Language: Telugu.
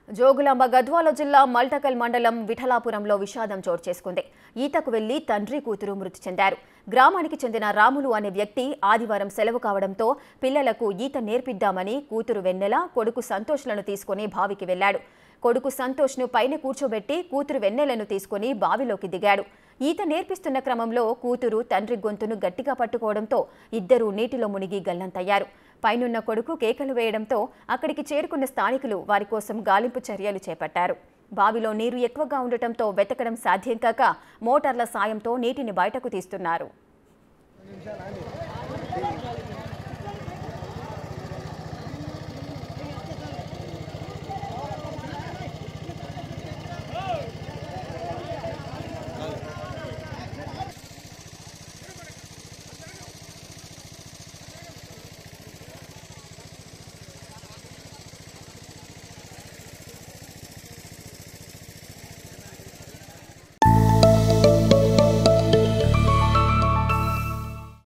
జోగులాంబ గద్వాల జిల్లా మల్టకల్ మండలం విఠలాపురంలో విషాదం చోటు చేసుకుంది. ఈతకు వెళ్లి తండ్రి కూతురు మృతి చెందారు. గ్రామానికి చెందిన రాములు అనే వ్యక్తి ఆదివారం సెలవు కావడంతో పిల్లలకు ఈత నేర్పిద్దామని కూతురు వెన్నెల, కొడుకు సంతోష్లను తీసుకుని బావికి వెళ్లాడు. కొడుకు సంతోష్ను పైన కూర్చోబెట్టి కూతురు వెన్నెలను తీసుకుని బావిలోకి దిగాడు. ఈత నేర్పిస్తున్న క్రమంలో కూతురు తండ్రి గొంతును గట్టిగా పట్టుకోవడంతో ఇద్దరూ నీటిలో మునిగి గల్లంతయ్యారు. పైనున్న కొడుకు కేకలు వేయడంతో అక్కడికి చేరుకున్న స్థానికులు వారి కోసం గాలింపు చర్యలు చేపట్టారు. బావిలో నీరు ఎక్కువగా ఉండటంతో వెతకడం సాధ్యం కాక మోటార్ల సాయంతో నీటిని బయటకు తీస్తున్నారు.